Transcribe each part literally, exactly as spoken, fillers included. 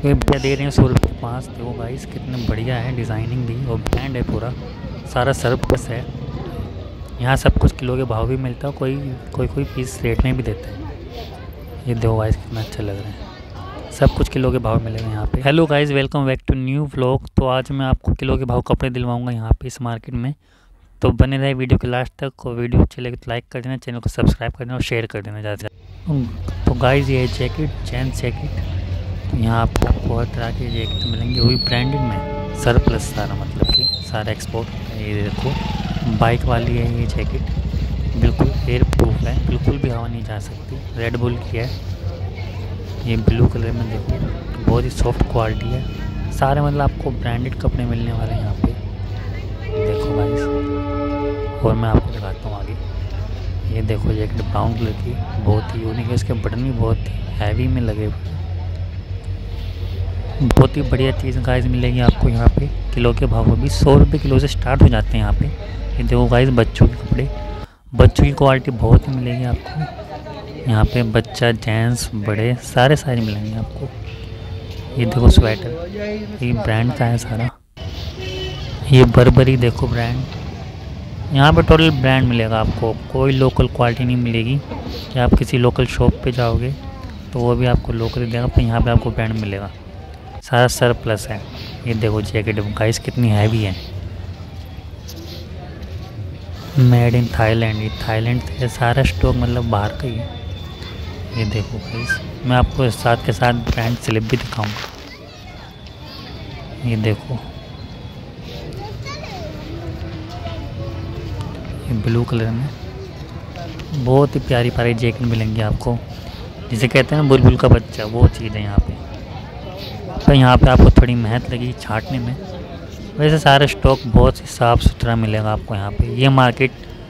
ये भैया दे रहे हैं सौ रुपये पाँच। देखो गाइस कितने बढ़िया है, डिज़ाइनिंग भी और ब्रांड है पूरा, सारा सरप्लस है। यहाँ सब कुछ किलो के भाव भी मिलता है, कोई कोई कोई पीस रेट में भी देता है। ये देखो गाइस कितना अच्छा लग रहा है, सब कुछ किलो के भाव मिलेगा यहाँ पे। Hello guys, welcome back to new vlog. तो आज मैं आपको किलो के भाव कपड़े दिलवाऊंगा यहाँ पे इस मार्केट में। तो बने रहे वीडियो के लास्ट तक, और वीडियो अच्छी लगे तो लाइक कर देना, चैनल को सब्सक्राइब कर देना और शेयर कर देना ज़्यादा से ज़्यादा। तो गाइस ये जैकेट, जेंट्स जैकेट, तो यहाँ आपको बहुत तरह के जैकेट मिलेंगे, वही ब्रांडेड में, सरप्लस सारा, मतलब कि सारा एक्सपोर्ट। ये देखो बाइक वाली है ये जैकेट, बिल्कुल एयर प्रूफ है, बिल्कुल भी हवा नहीं जा सकती। रेड बुल की है ये, ब्लू कलर में देखो, बहुत ही सॉफ्ट क्वालिटी है। सारे मतलब आपको ब्रांडेड कपड़े मिलने वाले हैं यहाँ पे, देखो गाइस। और मैं आपको दिखाता हूँ आगे। ये देखो जैकेट ब्राउन कलर की, बहुत ही यूनिक है, इसके बटन भी बहुत हैवी में लगे हुए, बहुत ही बढ़िया चीज़ गाइस मिलेगी आपको यहाँ पे। किलो के भाव अभी सौ रुपये किलो से स्टार्ट हो जाते हैं यहाँ पे। ये देखो गाइस बच्चों के कपड़े, बच्चों की क्वालिटी बहुत ही मिलेगी आपको यहाँ पे। बच्चा, जेंट्स, बड़े, सारे सारे मिलेंगे आपको। ये देखो स्वेटर, ये ब्रांड का है सारा। ये बर्बरी देखो ब्रांड, यहाँ पे टोटल ब्रांड मिलेगा आपको, कोई लोकल क्वालिटी नहीं मिलेगी। कि आप किसी लोकल शॉप पे जाओगे तो वो भी आपको लोकल देगा, पर यहाँ पे आपको ब्रांड मिलेगा, सारा सरप्लस है। ये देखो जैकेट गाइस कितनी हैवी है, मेड इन थाईलैंड। ये थाईलैंड से सारा स्टॉक मतलब बाहर का ही है। ये देखो गाइस, मैं आपको साथ के साथ ब्रांड स्लिप भी दिखाऊंगा। ये देखो ये ब्लू कलर में बहुत ही प्यारी प्यारी जैकेट मिलेंगी आपको, जिसे कहते हैं ना बुलबुल का बच्चा, वो चीज़ है यहाँ पे। तो यहाँ पे आपको थोड़ी मेहनत लगी छांटने में, वैसे सारा स्टॉक बहुत ही साफ़ सुथरा मिलेगा आपको यहाँ पे। ये मार्केट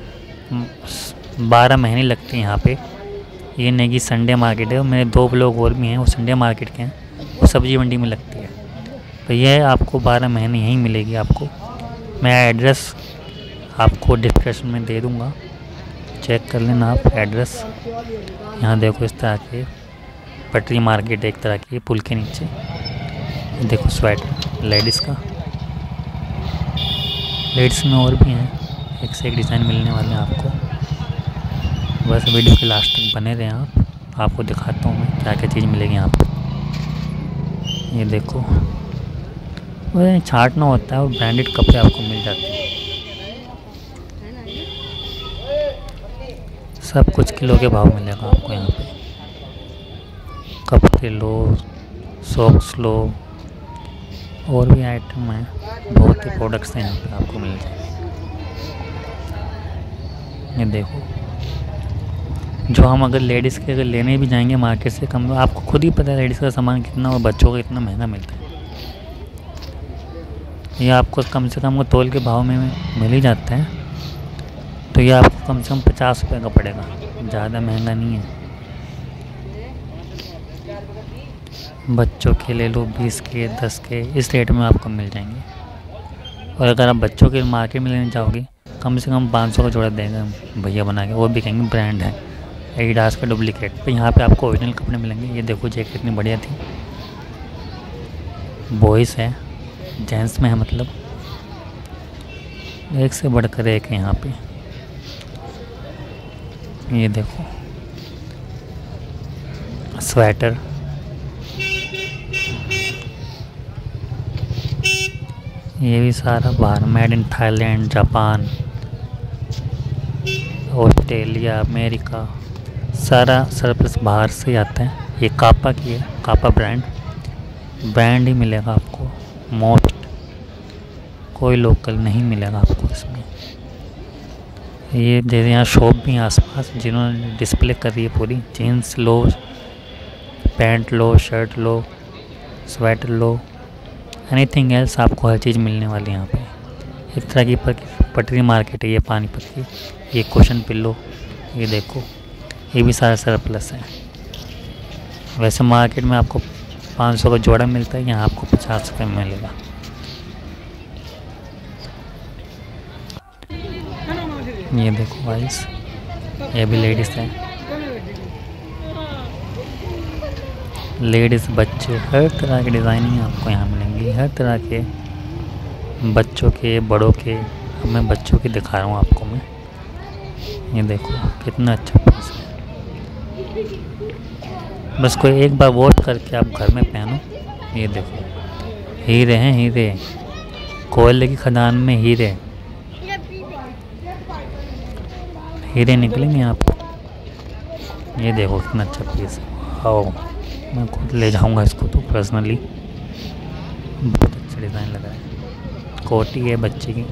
बारह महीने लगते हैं यहाँ पे, ये नहीं कि संडे मार्केट है। मेरे दो लोग और भी हैं, वो संडे मार्केट के हैं, वो सब्ज़ी मंडी में लगती है। तो ये आपको बारह महीने यहीं मिलेगी आपको। मैं एड्रेस आपको डिस्क्रिप्शन में दे दूँगा, चेक कर लेना आप एड्रेस। यहाँ देखो इस तरह के पटरी मार्केट एक तरह की, पुल के नीचे। देखो स्वेटर लेडीज़ का, लेडीज़ में और भी हैं, एक से एक डिज़ाइन मिलने वाले हैं आपको। बस वीडियो के लास्ट तक बने रहें आप, आपको दिखाता हूँ मैं क्या क्या चीज़ मिलेगी यहाँ पर। ये देखो वह छांटना होता है और ब्रांडेड कपड़े आपको मिल जाते हैं। सब कुछ किलो के भाव मिलेगा आपको यहाँ पे। कपड़े लो, सॉक्स लो, और भी आइटम हैं, बहुत ही प्रोडक्ट्स हैं यहाँ पे आपको मिल जाएंगे। ये देखो, जो हम अगर लेडीज़ के अगर लेने भी जाएंगे मार्केट से कम, आपको खुद ही पता है लेडीज़ का सामान कितना और बच्चों का कितना महंगा मिलता है। ये आपको कम से कम तोल के भाव में मिल ही जाता है। तो ये आपको कम से कम पचास रुपये का पड़ेगा, ज़्यादा महंगा नहीं है। बच्चों के ले लो बीस के, दस के, इस रेट में आपको मिल जाएंगे। और अगर आप बच्चों के मार्केट में लेने जाओगे, कम से कम पाँच सौ का जोड़ा देंगे भैया बना के, वो भी कहेंगे ब्रांड है, एडिडास का डुप्लीकेट। तो यहाँ पे आपको ओरिजिनल कपड़े मिलेंगे। ये देखो जैकेट कितनी बढ़िया थी, बॉयज़ है, जेंट्स में है, मतलब एक से बढ़कर एक है यहाँ पे। ये देखो स्वेटर, ये भी सारा बाहर, made in Thailand, Japan, Australia, America, सारा सरप्लस बाहर से आता है। ये कापा की है, कापा ब्रांड, ब्रांड ही मिलेगा आपको मोस्ट, कोई लोकल नहीं मिलेगा आपको इसमें। ये जैसे यहाँ शॉप भी हैं आसपास, जिन्होंने डिस्प्ले कर रही है पूरी। जीन्स लो, पैंट लो, शर्ट लो, स्वेटर लो, एनीथिंग एल्स, आपको हर चीज़ मिलने वाली है यहाँ पे। एक तरह की पटरी मार्केट है ये, पानीपत की। ये क्वेश्चन पिल्लो, ये देखो, ये भी सारा सरप्लस है। वैसे मार्केट में आपको पाँच सौ का जोड़ा मिलता है, यहाँ आपको पचास रुपये में मिलेगा। ये देखो गाइस, ये भी लेडीज़ है, लेडीज़, बच्चे, हर तरह की डिज़ाइनिंग आपको यहाँ मिलेंगी। हर तरह के बच्चों के, बड़ों के। अब मैं बच्चों के दिखा रहा हूँ आपको मैं। ये देखो कितना अच्छा पीस है। बस कोई एक बार वॉश करके आप घर में पहनो। ये देखो हीरे हैं, हीरे, कोयले की खदान में हीरे हीरे निकलेंगे आपको। ये देखो कितना अच्छा पीस है। आओ, मैं खुद ले जाऊंगा इसको तो पर्सनली। बहुत अच्छा डिज़ाइन लगा है। कोटी है बच्चे की।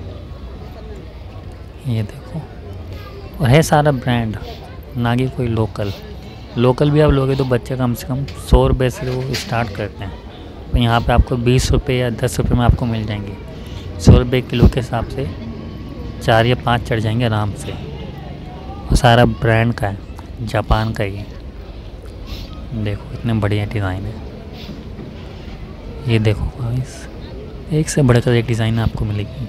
ये देखो, और है सारा ब्रांड, ना कि कोई लोकल। लोकल भी आप लोगे तो बच्चे कम से कम सौ रुपये से वो स्टार्ट करते हैं। तो यहाँ पे आपको बीस रुपये या दस रुपये में आपको मिल जाएंगे। सौ रुपये किलो के हिसाब से चार या पाँच चढ़ जाएंगे आराम से। और सारा ब्रांड का है, जापान का ही है। देखो इतने बढ़िया डिज़ाइन है। ये देखो गाइस, एक से बढ़कर एक डिज़ाइन आपको मिलेगी।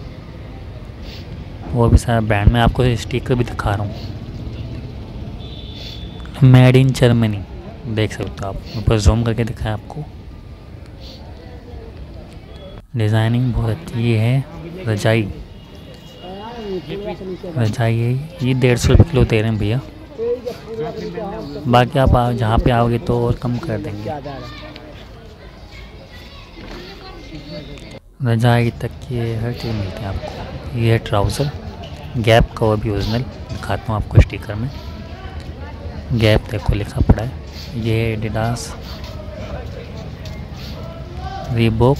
वो भी सारा ब्रांड में आपको स्टिकर भी दिखा रहा हूँ। मेड इन जर्मनी, देख सकते हो आप। ऊपर जूम करके दिखाया आपको। डिज़ाइनिंग बहुत अच्छी। ये है रजाई, रजाई है ये। डेढ़ सौ रुपये किलो दे रहे हैं भैया। बाकी आप आ, जहाँ पे आओगे तो और कम कर देंगे। रजाई तक ये हर चीज़ मिलती है आपको। ये है ट्राउज़र, गैप का, वो भी ओरिजिनल। दिखाता हूँ आपको स्टिकर में। गैप देखो लिखा पड़ा है। ये है एडिडास, रीबॉक,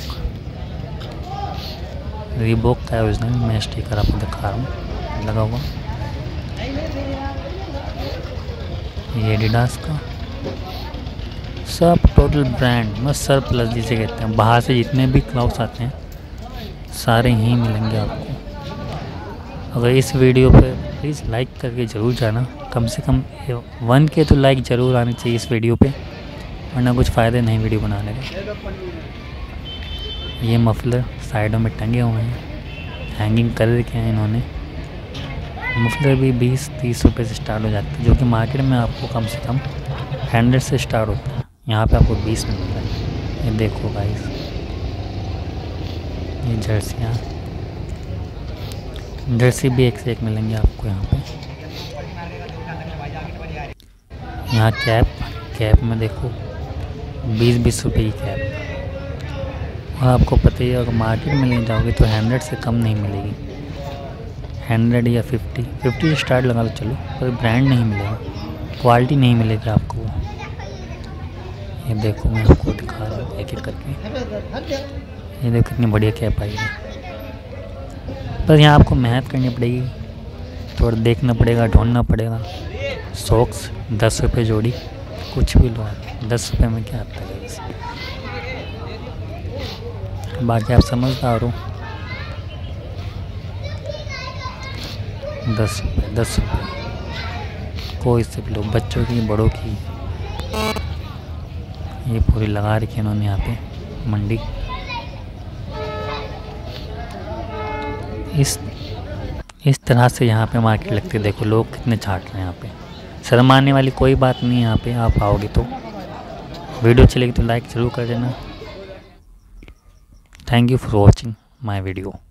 रीबॉक का है ओरिजिनल। मैं स्टिकर आपको दिखा रहा हूँ लगा हुआ। ये एडिडास का सब टोटल ब्रांड में सर प्लस जिसे कहते हैं। बाहर से जितने भी क्लाउड्स आते हैं सारे यहीं मिलेंगे आपको। अगर इस वीडियो पे प्लीज़ लाइक करके ज़रूर जाना। कम से कम वन के तो लाइक ज़रूर आनी चाहिए इस वीडियो पे, वरना कुछ फ़ायदे नहीं वीडियो बनाने का। ये मफलर साइडों में टंगे हुए हैं, हैंगिंग कर रखे हैं इन्होंने। मफलर भी बीस तीस रुपये से स्टार्ट हो जाते हैं, जो कि मार्केट में आपको कम से कम हंड्रेड से स्टार्ट होता है। यहाँ पे आपको बीस में मिल रहा है। ये देखो गाइस, ये जर्सियाँ, जर्सी भी एक से एक मिलेंगे आपको यहाँ पे। यहाँ कैप, कैप में देखो बीस बीस रुपये की कैप। और आपको पता ही है अगर मार्केट में ले जाओगे तो हंड्रेड से कम नहीं मिलेगी। हंड्रेड या फिफ्टी फिफ्टी से स्टार्ट लगा लो चलो, पर ब्रांड नहीं मिलेगा, क्वालिटी नहीं मिलेगी आपको। ये देखो मैं आपको दिखा रहा हूँ एक एक करके। ये देखो कितनी बढ़िया कैप आई है। बस यहाँ आपको मेहनत करनी पड़ेगी, थोड़ा देखना पड़ेगा, ढूंढना पड़ेगा। सॉक्स दस रुपये जोड़ी, कुछ भी लो, दस रुपये में क्या आता है वैसे। बाकी आप समझदार हो। दस रुपये दस रुपये कोई से भी लो, बच्चों की, बड़ों की। ये पूरी लगा रखी है इन्होंने यहाँ पे मंडी। इस इस तरह से यहाँ पे मार्केट लगती है। देखो लोग कितने छाट रहे हैं यहाँ पे। शर्माने वाली कोई बात नहीं है यहाँ पे। आप आओगे तो वीडियो चलेगी तो लाइक ज़रूर कर देना। Thank you for watching my video.